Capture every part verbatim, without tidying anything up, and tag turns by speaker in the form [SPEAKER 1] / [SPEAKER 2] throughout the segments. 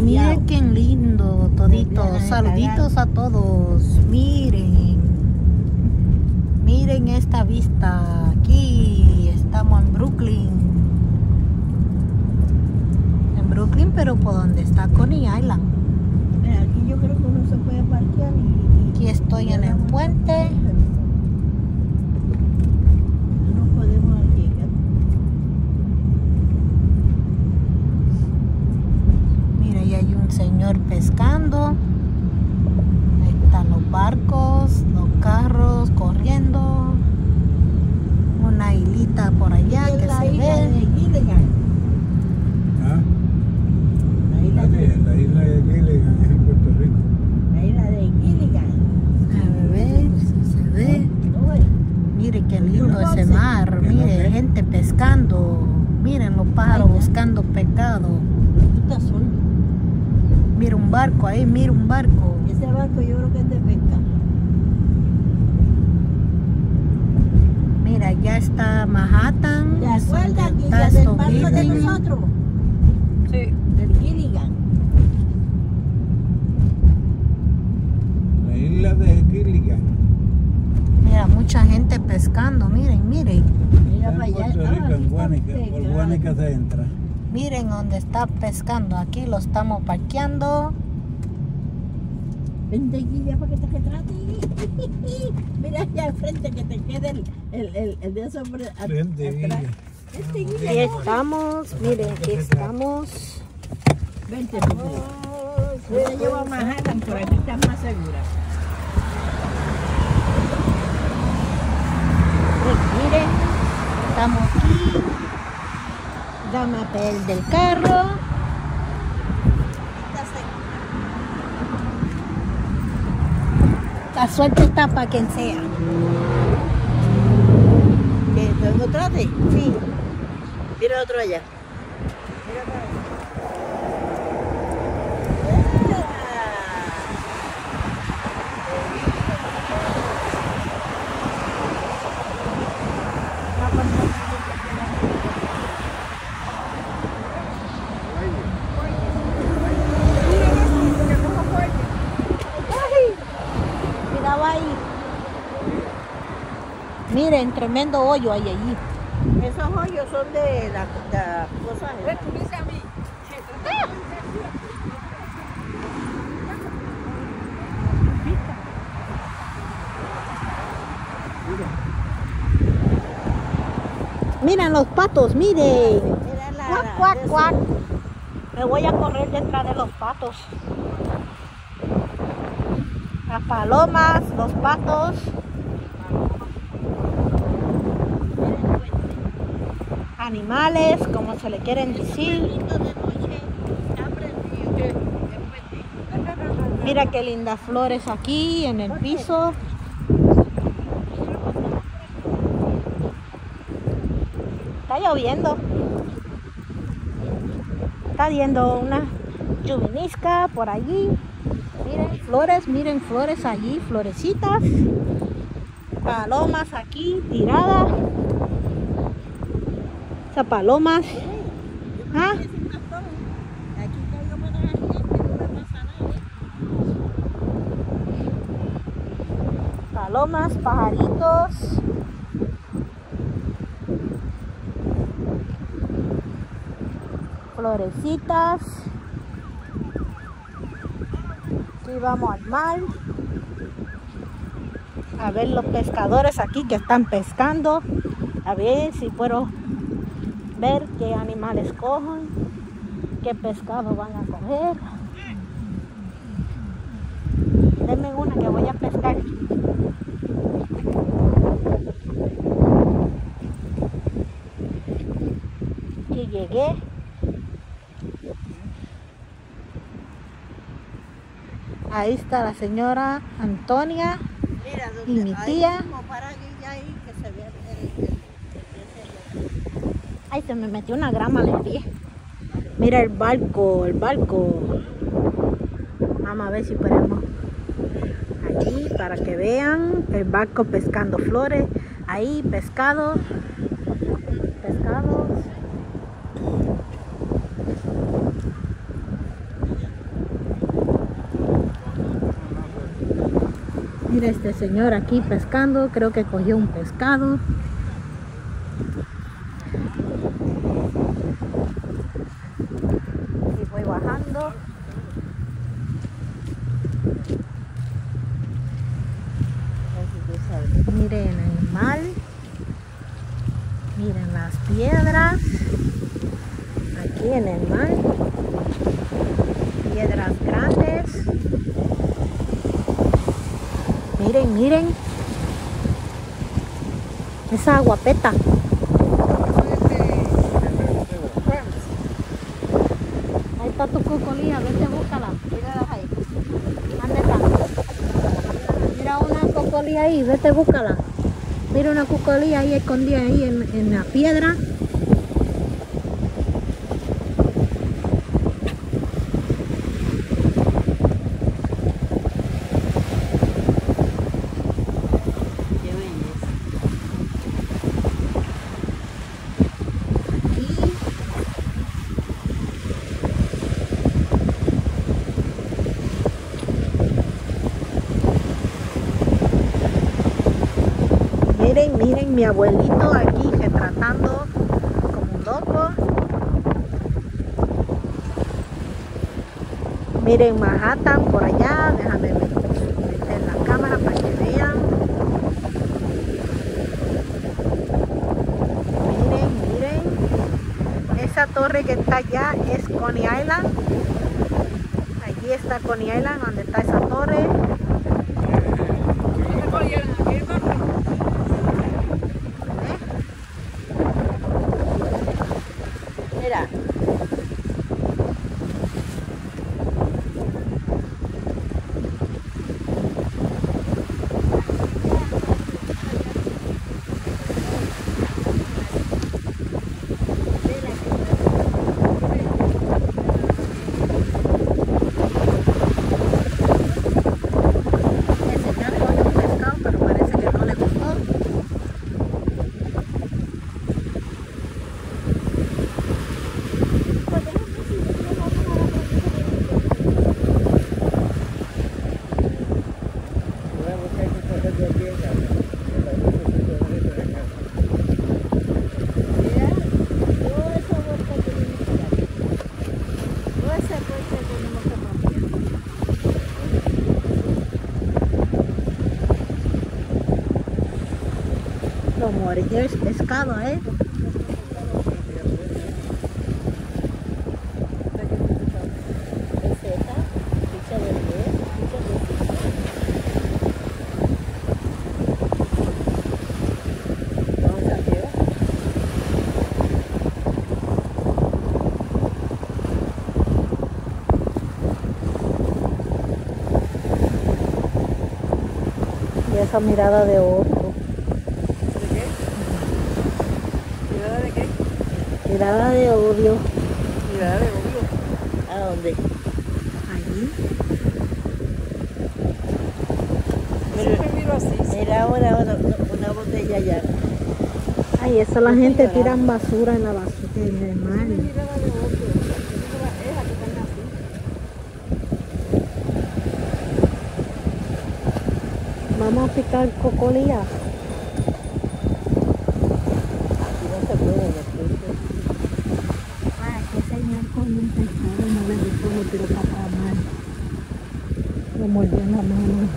[SPEAKER 1] miren qué lindo toditos. Saluditos a todos. Miren. Miren esta vista. Aquí estamos en Brooklyn. En Brooklyn, pero por donde está Coney Island.
[SPEAKER 2] Mira, aquí yo creo que uno se puede parquear y...
[SPEAKER 1] Aquí estoy en el puente.
[SPEAKER 2] No podemos llegar.
[SPEAKER 1] Mira, ahí hay un señor pescando. Ahí están los barcos, los carros corriendo. Una hilita por allá que
[SPEAKER 2] la
[SPEAKER 1] se
[SPEAKER 2] isla
[SPEAKER 1] ve.
[SPEAKER 2] de Gilligan.
[SPEAKER 3] ¿Ah?
[SPEAKER 2] La isla
[SPEAKER 3] La,
[SPEAKER 2] de,
[SPEAKER 3] la isla de Gilligan es en Puerto Rico.
[SPEAKER 2] la isla de Gilligan.
[SPEAKER 1] A ver si se ve.
[SPEAKER 2] No, eh.
[SPEAKER 1] Mire qué lindo ese mar. Mire, gente pescando. Miren los pájaros buscando pescado.
[SPEAKER 2] Tú estás solo.
[SPEAKER 1] Mira un barco ahí, mira un barco.
[SPEAKER 2] Ese barco yo creo que es de pesca.
[SPEAKER 1] Mira, ya está Manhattan.
[SPEAKER 2] ¿Te acuerdas que
[SPEAKER 1] Está
[SPEAKER 2] ya del barco de
[SPEAKER 1] Brooklyn.
[SPEAKER 2] nosotros?
[SPEAKER 1] Sí.
[SPEAKER 2] Del Gilligan.
[SPEAKER 3] La isla de Gilligan.
[SPEAKER 1] Mira, mucha gente pescando. Miren, miren.
[SPEAKER 2] Mira
[SPEAKER 3] Está
[SPEAKER 2] para
[SPEAKER 3] en
[SPEAKER 2] allá.
[SPEAKER 3] Puerto Rico,
[SPEAKER 2] Ah,
[SPEAKER 3] en Guánica.
[SPEAKER 2] fíjate,
[SPEAKER 3] Por
[SPEAKER 2] claro.
[SPEAKER 3] Guánica se entra.
[SPEAKER 1] Miren dónde está pescando. Aquí lo estamos parqueando.
[SPEAKER 2] Vente aquí ya para que te retrate. Mira allá al frente que te quede el, el, el, el de eso por a-
[SPEAKER 3] Vente,
[SPEAKER 2] atrás.
[SPEAKER 3] Guilla.
[SPEAKER 2] Vente,
[SPEAKER 1] Aquí
[SPEAKER 2] Guilla.
[SPEAKER 1] estamos. Miren, aquí estamos.
[SPEAKER 2] Vente, vente. Yo te llevo a Manhattan, por aquí estás más segura.
[SPEAKER 1] Pues miren, estamos aquí. Dame a pel del carro. La suerte está para quien sea.
[SPEAKER 2] ¿Que te lo trate?
[SPEAKER 1] Sí.
[SPEAKER 2] Mira otro allá. Mira otro allá.
[SPEAKER 1] Cuidado ahí. Miren, tremendo hoyo hay allí.
[SPEAKER 2] Esos hoyos son de la, la cosa.
[SPEAKER 1] Miren los patos, miren.
[SPEAKER 2] Mira la,
[SPEAKER 1] Cuac,
[SPEAKER 2] la-
[SPEAKER 1] cuac,
[SPEAKER 2] de eso.
[SPEAKER 1] cuac. Me voy a correr detrás de los patos. Las palomas, los patos. Animales, como se le quieren decir. Mira qué lindas flores aquí en el piso. Está lloviendo. Está viendo una lluvinisca por allí. Miren flores, miren flores allí, florecitas. Palomas aquí tiradas. Esas palomas. ¿Ah?
[SPEAKER 2] Aquí cayó buena gente, no me pasa nada.
[SPEAKER 1] Palomas, pajaritos. Florecitas. Aquí vamos al mar. A ver los pescadores aquí que están pescando. A ver si puedo ver qué animales cogen, qué pescado van a coger. Denme una que voy a pescar. Y llegué. Ahí está la señora Antonia
[SPEAKER 2] Mira,
[SPEAKER 1] y mi
[SPEAKER 2] ahí
[SPEAKER 1] tía.
[SPEAKER 2] mismo, para aquí, ya ahí, que se vea el- el- el-
[SPEAKER 1] Ay, se me metió una grama en el pie. Mira el barco, el barco. Vamos a ver si podemos. Allí para que vean el barco pescando flores. Ahí pescados. Pescados. Mira este señor aquí pescando, creo que cogió un pescado. Y voy bajando. Miren el mar. Miren las piedras. Aquí en el mar. Piedras grandes. Miren, miren. Esa aguapeta. Ahí está tu cocolía, vete, búscala. Mírala ahí. ¿Dónde está? Mira una cocolía ahí, vete, búscala. Mira una cocolía ahí escondida ahí en, en la piedra. Miren, miren mi abuelito aquí retratando como un loco. Miren Manhattan por allá. Déjame meter la cámara para que vean. Miren, miren. Esa torre que está allá es Coney Island. Allí está Coney Island, donde está esa torre. Mira. Ese ya cogió un pescado, pero parece que no le gustó. Lo mordió el pescado, ¿eh? Y esa mirada de ojo.
[SPEAKER 2] ¿De qué? ¿Mirada de qué?
[SPEAKER 1] Mirada de odio.
[SPEAKER 2] Mirada de obvio. ¿A dónde?
[SPEAKER 1] Allí.
[SPEAKER 2] Siempre miro así. Mira ahora, ahora una botella allá.
[SPEAKER 1] Ay, eso la gente tira basura en la basura en el mar.
[SPEAKER 2] Mirada de obvio. Esa que están así.
[SPEAKER 1] Vamos a picar cocolía.
[SPEAKER 2] Aquí no se puede meter.
[SPEAKER 1] Ay, qué señor con un pescado no le gustó, lo tiró para acá mal. Le mordió en la mano.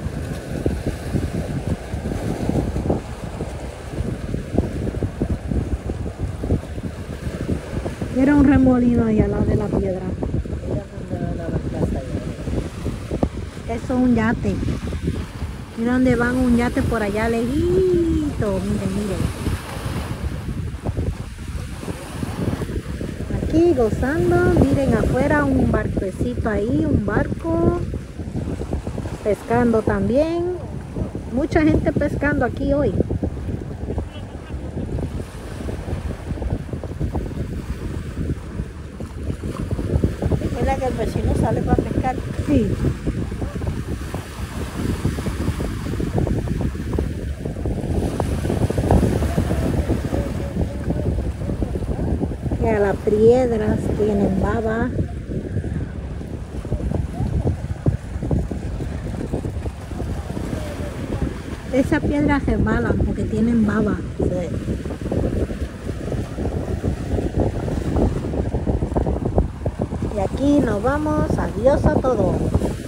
[SPEAKER 1] Era un remolino ahí al lado de la piedra.
[SPEAKER 2] Mira cuando la barcaza allá.
[SPEAKER 1] Eso es un yate. Mira dónde van un yate por allá lejito. Miren, miren. Aquí gozando. Miren afuera un barquecito ahí, un barco. Pescando también. Mucha gente pescando aquí hoy.
[SPEAKER 2] Mira que el vecino sale para pescar.
[SPEAKER 1] Sí. Mira, las piedras tienen baba. Esas piedras resbalan porque tienen baba.
[SPEAKER 2] Sí.
[SPEAKER 1] Y aquí nos vamos. Adiós a todos.